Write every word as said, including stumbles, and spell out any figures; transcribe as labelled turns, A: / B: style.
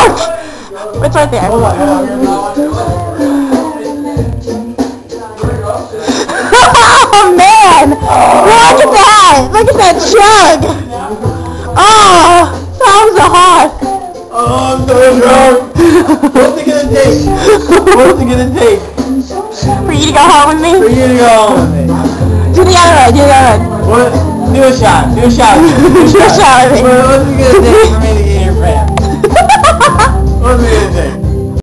A: Ouch! It's right there. Oh man! Look at that! Look at that chug! Oh! That was a hot!
B: Oh, I'm so drunk! What's it gonna take? What's it gonna take?
A: For you to go home with me?
B: For you to go home with me.
A: Do the other one, do the other one.
B: What? Do a shot. Do a shot. Do a
A: Do a
B: shot.
A: shot with me.
B: What, what's it gonna take for me to get your friend? What's it gonna